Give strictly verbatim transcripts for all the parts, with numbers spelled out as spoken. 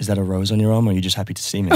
that a rose on your arm, or are you just happy to see me?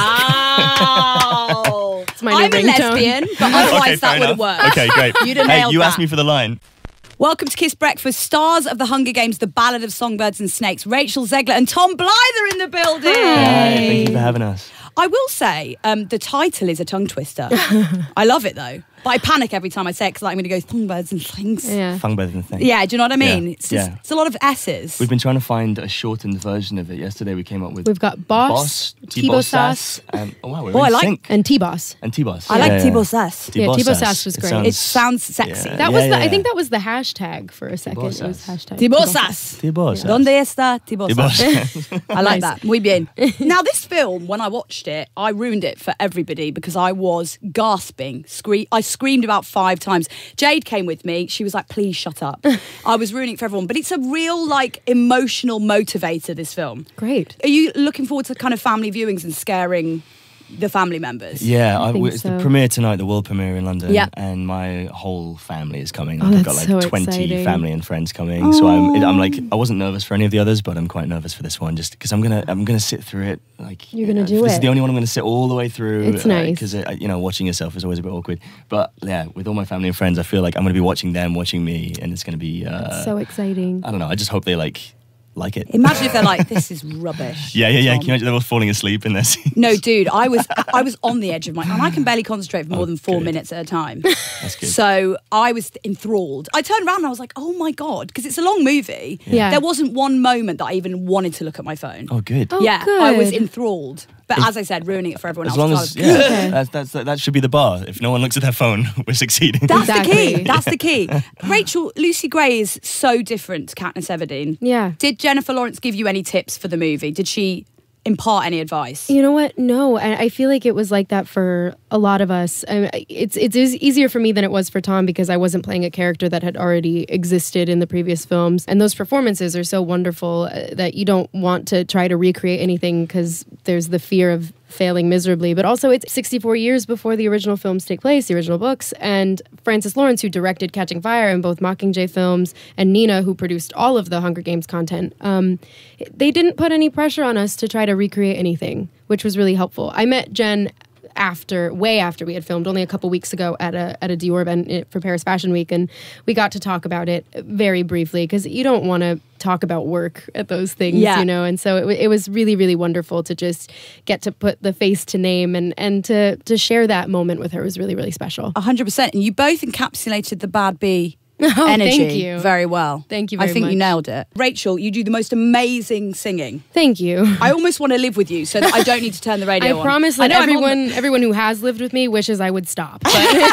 Wow. It's my new I'm a ringtone. lesbian, but otherwise Okay, that fair would have enough. worked. Okay, great. You'd have Hey, nailed you that. asked me for the line. Welcome to Kiss Breakfast. Stars of the Hunger Games, The Ballad of Songbirds and Snakes, Rachel Zegler and Tom Blythe are in the building. Hi, thank you for having us. I will say, um, the title is a tongue twister. I love it though. But I panic every time I say it because like, I'm going to go songbirds and things. Yeah. Fun better than thing. Yeah, do you know what I mean? Yeah, It's, just, yeah. it's a lot of S's. We've been trying to find a shortened version of it. Yesterday we came up with We've got Boss, Boss, T-Boss Sass, and oh wow, we're Oh, in I like- sync. and T-Boss. and T-Boss. I like yeah, T-Boss yeah. Sass. Yeah, T-Boss Sass was It great. It sounds sexy. Yeah. That was the, I yeah. think that was the hashtag for a second. T-Boss It was Sass. hashtag T-Boss Sass. T-Boss. Donde está T-Boss T-Boss. Sass? I like Nice. that. Muy bien. Now, this film, when I watched it, I ruined it for everybody because I was gasping. Scree- I screamed about five times. Jade came with me. She was like, please shut up. I was ruining it for everyone. But it's a real, like, emotional motivator, this film. Great. Are you looking forward to kind of family viewings and scaring the family members? Yeah, I, think it's so. the premiere tonight, the world premiere in London, Yeah. and my whole family is coming. Oh, I've that's got like so twenty exciting. family and friends coming, so I'm, I'm like, I wasn't nervous for any of the others, but I'm quite nervous for this one, just because I'm gonna, I'm gonna sit through it. Like You're gonna uh, do This it. is the only one I'm gonna sit all the way through. It's nice. because uh, you know, watching yourself is always a bit awkward. But yeah, with all my family and friends, I feel like I'm gonna be watching them, watching me, and it's gonna be. Uh, So exciting. I don't know. I just hope they like like it. Imagine if they're like, this is rubbish. Yeah, yeah, yeah. Tom. Can you imagine they were falling asleep in their seats? No, dude, I was I was on the edge of my, and I can barely concentrate for more Oh, than four good. minutes at a time. That's good. So I was enthralled. I turned around and I was like, oh my God, because it's a long movie. Yeah. There wasn't one moment that I even wanted to look at my phone. Oh, good. Oh, yeah, I was good. enthralled. But as I said, ruining it for everyone As else. long so I as was- yeah, Okay. that's, that's that should be the bar. If no one looks at their phone, we're succeeding. That's the Exactly. key. That's the key. Rachel, Lucy Gray is so different to Katniss Everdeen. Yeah. Did Jennifer Lawrence give you any tips for the movie? Did she impart any advice? You know what? No, and I feel like it was like that for a lot of us. I mean, it's it's easier for me than it was for Tom because I wasn't playing a character that had already existed in the previous films, and those performances are so wonderful uh, that you don't want to try to recreate anything because there's the fear of failing miserably. But also, it's sixty-four years before the original films take place, the original books, and Francis Lawrence, who directed Catching Fire and both Mockingjay films, and Nina, who produced all of the Hunger Games content, um, they didn't put any pressure on us to try to recreate anything, which was really helpful. I met Jen after, way after we had filmed, only a couple weeks ago at a at a Dior event for Paris Fashion Week, and we got to talk about it very briefly because you don't want to talk about work at those things, Yeah. you know. And so it, it was really, really wonderful to just get to put the face to name and and to to share that moment with her was really, really special. one hundred percent. And you both encapsulated the bad bee Oh, energy thank you. very well. Thank you I very think you much. nailed it. Rachel, you do the most amazing singing. Thank you. I almost want to live with you so that I don't need to turn the radio I on. promise I that know I'm on the- everyone everyone who has lived with me wishes I would stop.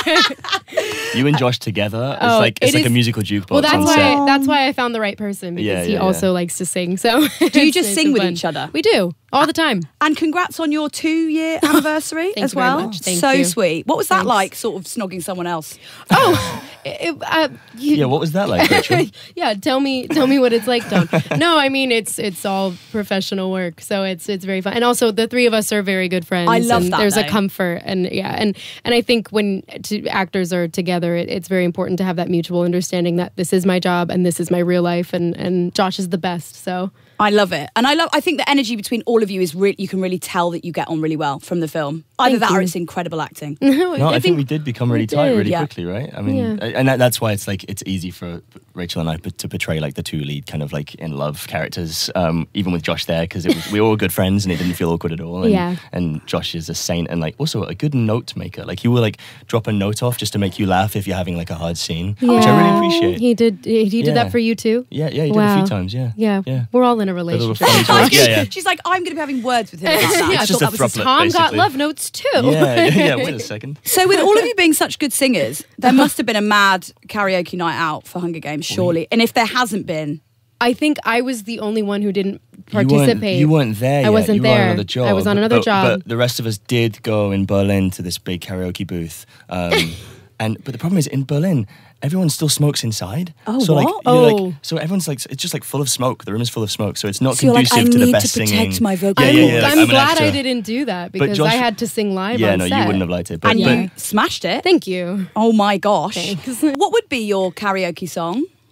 But You and Josh together, it's Oh, like it's it like a is- musical jukebox well, that's on why set. that's why I found the right person because Yeah, he yeah, also yeah. likes to sing. So Do you it's- just it's sing with fun. each other? We do all the time. And congrats on your two-year anniversary Thank as you very well. much. Thank so you. sweet. What was that Thanks. like, sort of snogging someone else? Oh, it, uh, you, Yeah, what was that like, Rachel? yeah, tell me, tell me what it's like, Tom. No, I mean it's it's all professional work, so it's it's very fun. And also, the three of us are very good friends. I love and that, There's though. a comfort, and yeah, and and I think when two actors are together, it, it's very important to have that mutual understanding that this is my job and this is my real life, and and Josh is the best. So I love it. And I love I think the energy between all of you is really, you can really tell that you get on really well from the film. Either Thank that or you. it's incredible acting. no, No, I, think, we did become really we tight did. really Yeah. quickly, right? I mean, Yeah. and that, that's why it's like it's easy for Rachel and I p- to portray like the two lead kind of like in love characters, um, even with Josh there because we were all good friends and it didn't feel awkward at all. And, Yeah. and Josh is a saint and like also a good note maker. Like he will like drop a note off just to make you laugh if you're having like a hard scene, which I really appreciate. He did. He, he did Yeah. that for you too. yeah, yeah, he did a Wow. few times. Yeah, Yeah, yeah. we're all in a little relationship. funny I was talk. Yeah, gonna- yeah. She's like, I'm going to be having words with him about that. yeah, I It's just thought a that was throuple. Tom got basically. love notes too. Yeah, yeah, yeah. Wait a second. So with all of you being such good singers, there must have been a mad karaoke night out for Hunger Games, surely. And if there hasn't been, I think I was the only one who didn't You weren't, participate. you weren't there. I yet. wasn't you there. Were on another job. I was on another but, job. But the rest of us did go in Berlin to this big karaoke booth. Um, and but the problem is in Berlin, everyone still smokes inside. Oh, so what? Like, you're Oh. like, so everyone's like, it's just like full of smoke. The room is full of smoke, so it's not So you're like, conducive I to the need best to protect singing. my vocal Yeah, I'm, yeah, yeah. like, I'm I'm an glad I actor. didn't do that because Josh- I had to sing live Yeah, on no, set. you wouldn't have liked it. But, and but you smashed it. Thank you. Oh my gosh. Thanks. What would be your karaoke song?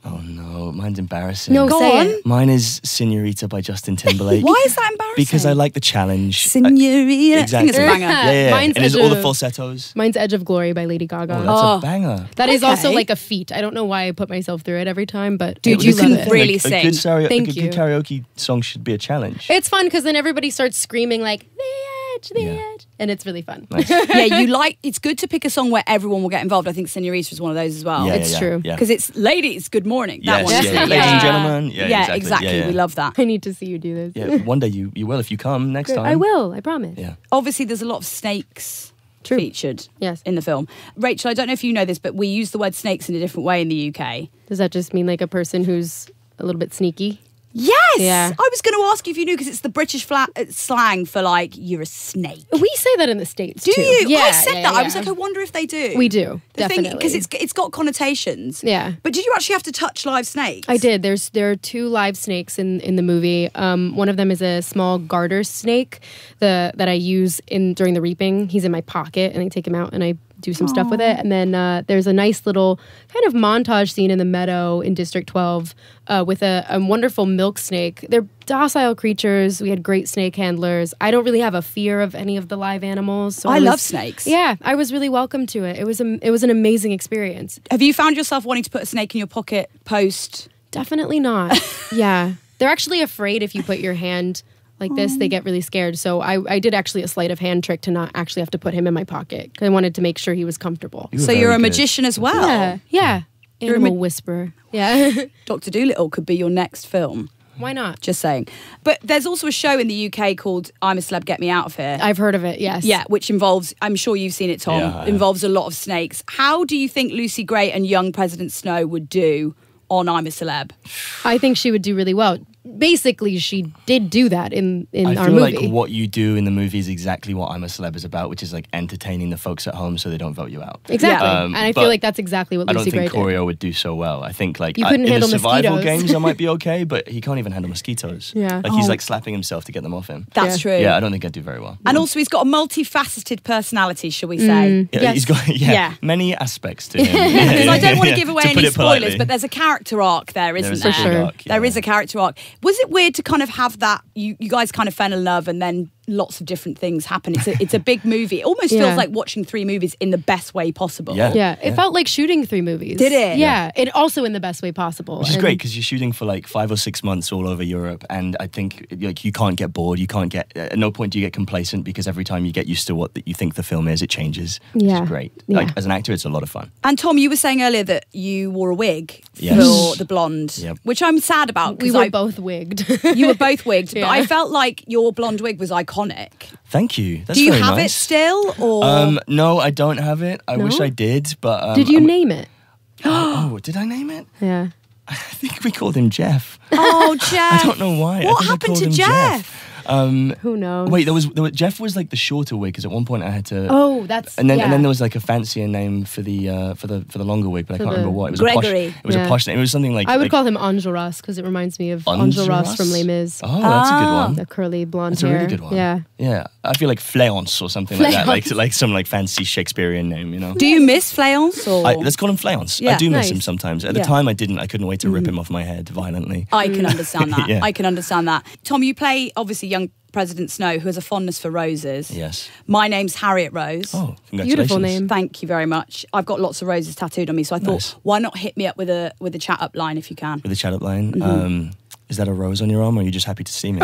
Oh no, mine's embarrassing. No, Go say on. it. Mine is Senorita by Justin Timberlake. Why is that embarrassing? Because I like the challenge. Senorita. Exactly. I think it's a banger. Yeah, yeah, yeah. Mine's and it's Edge all the of- falsettos. Mine's Edge of Glory by Lady Gaga. Oh, that's Oh. a banger. That is also Okay. like a feat. I don't know why I put myself through it every time, but Dude, I you do can love it. really a, sing. A good, karaoke, Thank like a you. good karaoke song should be a challenge. It's fun because then everybody starts screaming like the edge, the Yeah. edge, and it's really fun. Nice. Yeah, you like. It's good to pick a song where everyone will get involved. I think Senorita is one of those as well. Yeah, It's yeah, true. Yeah. Because it's ladies, good morning. That Yes, one. yeah, is- yeah. Ladies and gentlemen. Yeah, Yeah, exactly. exactly. Yeah, yeah. We love that. I need to see you do this. Yeah, one day you, you will if you come next time. I will. I promise. Yeah. Obviously, there's a lot of snakes True. featured Yes. in the film. Rachel, I don't know if you know this, but we use the word snakes in a different way in the U K. Does that just mean like a person who's a little bit sneaky? Yes! Yeah. I was going to ask you if you knew because it's the British flat, uh, slang for like, you're a snake. We say that in the States Do too. you? Yeah, I said yeah, that. I yeah. was like, I wonder if they do. We do, definitely. Because it's, it's got connotations. Yeah. But did you actually have to touch live snakes? I did. There's there are two live snakes in, in the movie. Um, one of them is a small garter snake the that I use in during the reaping. He's in my pocket, and I take him out and I do some stuff with it. And then uh, there's a nice little kind of montage scene in the meadow in District twelve uh, with a, a wonderful milk snake. They're docile creatures. We had great snake handlers. I don't really have a fear of any of the live animals. So I was- love snakes. Yeah, I was really welcome to it. It was a, it was an amazing experience. Have you found yourself wanting to put a snake in your pocket post? Definitely not. Yeah. They're actually afraid if you put your hand like this, they get really scared. So I, I did actually a sleight of hand trick to not actually have to put him in my pocket because I wanted to make sure he was comfortable. You were So you're very a good. magician as well. Yeah. Yeah. You're a Animal ma- whisperer. Yeah. Doctor Dolittle could be your next film. Why not? Just saying. But there's also a show in the U K called I'm a Celeb, Get Me Out of Here. I've heard of it, yes. Yeah, which involves, I'm sure you've seen it, Tom, Yeah, I have. involves a lot of snakes. How do you think Lucy Gray and young President Snow would do on I'm a Celeb? I think she would do really well. Basically, she did do that in, in I our feel movie. like what you do in the movie is exactly what I'm a Celeb is about, which is like entertaining the folks at home so they don't vote you out. Exactly. Um, and I but feel like that's exactly what I don't Lucy Gray think did. Choreo would do so well. I think like You I- couldn't in handle the survival mosquitoes. games I might be okay, but he can't even handle mosquitoes. Yeah. Like he's Oh. like slapping himself to get them off him. That's Yeah. true. Yeah, I don't think I'd do very well. And also, he's got a multifaceted personality, shall we say? Mm. Yeah, Yes. he's got yeah, Yeah. many aspects to him. Because I don't want to Yeah, give away to put any it spoilers, politely. but there's a character arc there, isn't There is there? a big sure. arc, There yeah. is a character arc. Was it weird to kind of have that? You, you guys kind of fell in love, and then lots of different things happen. It's a, it's a big movie. It almost Yeah. feels like watching three movies in the best way possible. Yeah. Yeah, it felt like shooting three movies. Did it? Yeah, it also in the best way possible. Which is And- great because you're shooting for like five or six months all over Europe, and I think like you can't get bored. You can't get at no point do you get complacent because every time you get used to what you think the film is, it changes. Which Yeah. is great. Yeah. Like as an actor, it's a lot of fun. And Tom, you were saying earlier that you wore a wig Yes. for the blonde, Yep. which I'm sad about. We 'cause were I- both wigged. You were both wigged, Yeah. but I felt like your blonde wig was iconic. Thank you. That's Do you very have it nice. still, or Um, no, I don't have it. I wish No? I did, but um, Did you I'm- name it? Oh, did I name it? Yeah. I think we called him Jeff. oh, Jeff? I don't know why. I What think I happened called to him Jeff? Um, Who knows? wait, there was, there was Jeff was like the shorter wig because at one point I had to. Oh, that's And then, yeah. and then there was like a fancier name for the uh, for the for the longer wig, but I For can't the- remember what. It was Gregory. a posh. It was Yeah. a posh name. It was something like I would like, call him Angel Ross because it reminds me of Angel Ross from Les Mis. Oh, that's a good Ah. one. The curly blonde That's a hair. really good one. Yeah. Yeah, I feel like Fléance or something like that, like Fléance. like some like fancy Shakespearean name, you know. Do you miss Fléance? Or? I, let's call him Fléance. Yeah. I do miss him Nice. sometimes. At the Yeah. time, I didn't. I couldn't wait to rip him off my head violently. I can understand that. Yeah. I can understand that. Tom, you play obviously young President Snow, who has a fondness for roses. Yes. My name's Harriet Rose. Oh, congratulations. Beautiful name. Thank you very much. I've got lots of roses tattooed on me, so I thought, Nice. why not hit me up with a with a chat up line if you can? With a chat up line. Mm-hmm. Um, is that a rose on your arm, or are you just happy to see me?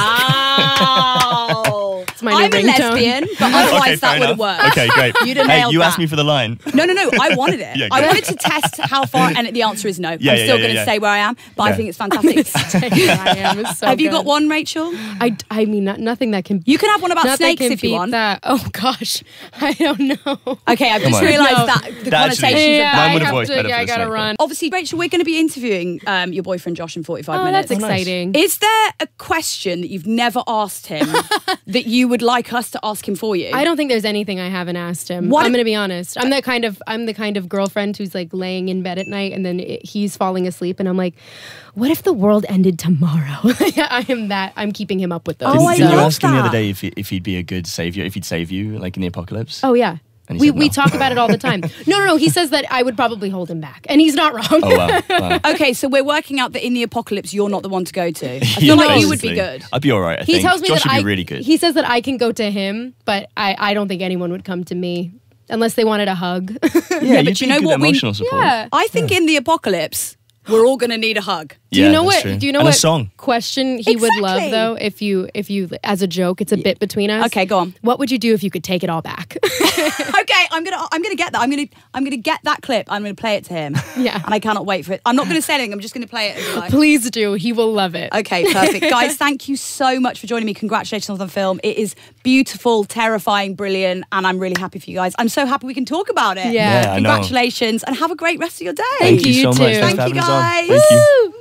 Wow. It's my new I'm a ringtone. lesbian, but otherwise that would have worked. Okay, great. You'd have hey, nailed you that. asked me for the line. No, no, no. I wanted it. Yeah, I good. wanted to test how far, and the answer is no. Yeah, I'm yeah, still yeah, going to yeah. stay where I am, but I Yeah. think it's fantastic. I am. It's so Have you good. got one, Rachel? I, I mean, not, nothing that can. You can have one about nothing snakes can if you beat want. That. Oh gosh, I don't know. Okay, I've Come just on. realised No. that the That actually- connotations Yeah, of Mine that. would I have have worked to. better Yeah, for I the gotta snake one. run. Obviously, Rachel, we're going to be interviewing um, your boyfriend Josh in forty-five Oh, minutes. that's nice. exciting. Is there a question that you've never asked him that you would like us to ask him for you? I don't think there's anything I haven't asked him. What- I'm going to be honest. I'm the kind of I'm the kind of girlfriend who's like laying in bed at night and then it, he's falling asleep and I'm like, what if the world ended tomorrow? I am that. I'm keeping him up with those. Oh, Didn't, I didn't you love ask him the other that. day if, he, if he'd be a good savior, if he'd save you, like in the apocalypse? Oh, yeah. And he We, said no. we talk about it all the time. No, no, no. He says that I would probably hold him back. And he's not wrong. Oh, wow. wow. Okay, so we're working out that in the apocalypse, you're not the one to go to. I feel Yeah, like you would be basically. good. I'd be all right, I He think. tells me Josh that would I, be really good. He says that I can go to him, but I, I don't think anyone would come to me unless they wanted a hug. yeah, Yeah, you'd but you be know good what we- emotional support. Yeah. I think in the apocalypse, we're all going to need a hug. Do you Yeah, know that's what? true. Do you know and what a song. question he would love Exactly. though? If you, if you, as a joke, it's a bit between us. Okay, go on. What would you do if you could take it all back? Okay, I'm gonna I'm gonna get that. I'm gonna I'm gonna get that clip. I'm gonna play it to him. Yeah. And I cannot wait for it. I'm not gonna say anything. I'm just gonna play it. And be like, Please do. He will love it. okay, perfect, guys. Thank you so much for joining me. Congratulations on the film. It is beautiful, terrifying, brilliant, and I'm really happy for you guys. I'm so happy we can talk about it. Yeah. Yeah, I know. Congratulations, and have a great rest of your day. Thank you, so you much. too. Thanks Thank for you, having us on. guys. Thank you. Woo!